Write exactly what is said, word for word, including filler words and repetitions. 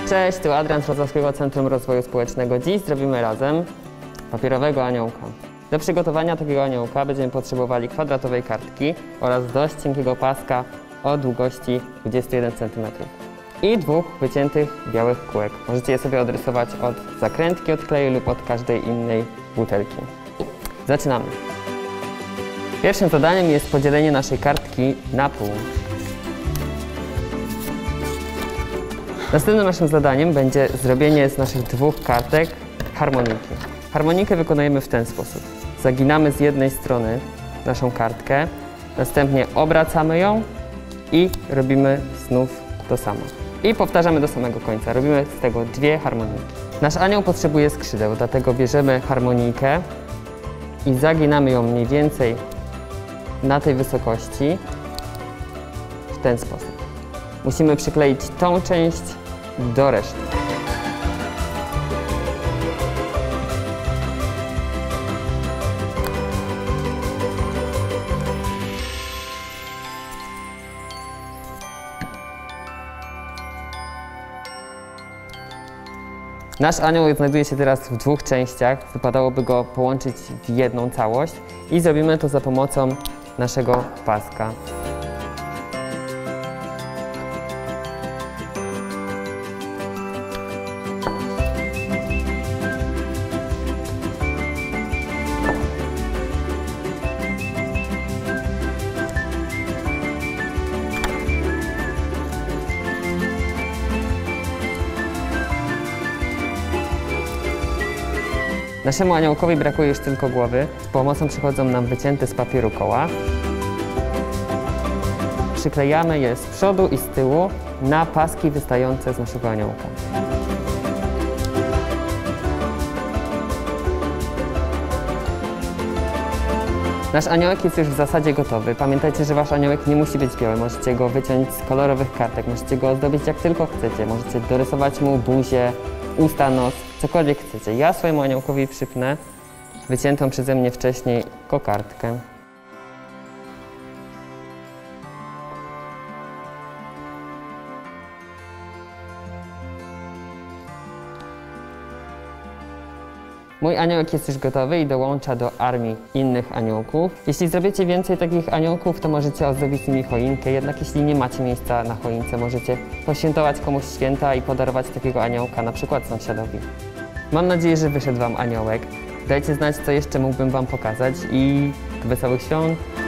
Cześć, tu Adrian z Wrocławskiego Centrum Rozwoju Społecznego. Dziś zrobimy razem papierowego aniołka. Do przygotowania takiego aniołka będziemy potrzebowali kwadratowej kartki oraz dość cienkiego paska o długości dwadzieścia jeden centymetrów i dwóch wyciętych białych kółek. Możecie je sobie odrysować od zakrętki od kleju lub od każdej innej butelki. Zaczynamy. Pierwszym zadaniem jest podzielenie naszej kartki na pół. Następnym naszym zadaniem będzie zrobienie z naszych dwóch kartek harmoniki. Harmonikę wykonujemy w ten sposób. Zaginamy z jednej strony naszą kartkę, następnie obracamy ją i robimy znów to samo. I powtarzamy do samego końca. Robimy z tego dwie harmoniki. Nasz anioł potrzebuje skrzydeł, dlatego bierzemy harmonikę i zaginamy ją mniej więcej na tej wysokości w ten sposób. Musimy przykleić tą część do reszty. Nasz anioł znajduje się teraz w dwóch częściach. Wypadałoby go połączyć w jedną całość i zrobimy to za pomocą naszego paska. Naszemu aniołkowi brakuje już tylko głowy. Z pomocą przychodzą nam wycięte z papieru koła. Przyklejamy je z przodu i z tyłu na paski wystające z naszego aniołka. Nasz aniołek jest już w zasadzie gotowy. Pamiętajcie, że wasz aniołek nie musi być biały. Możecie go wyciąć z kolorowych kartek, możecie go ozdobić jak tylko chcecie. Możecie dorysować mu buzię, usta, nos, cokolwiek chcecie. Ja swojemu aniołkowi przypnę wyciętą przeze mnie wcześniej kokardkę. Mój aniołek jest już gotowy i dołącza do armii innych aniołków. Jeśli zrobicie więcej takich aniołków, to możecie ozdobić nimi choinkę, jednak jeśli nie macie miejsca na choince, możecie poświętować komuś święta i podarować takiego aniołka, na przykład sąsiadowi. Mam nadzieję, że wyszedł wam aniołek. Dajcie znać, co jeszcze mógłbym wam pokazać i wesołych świąt!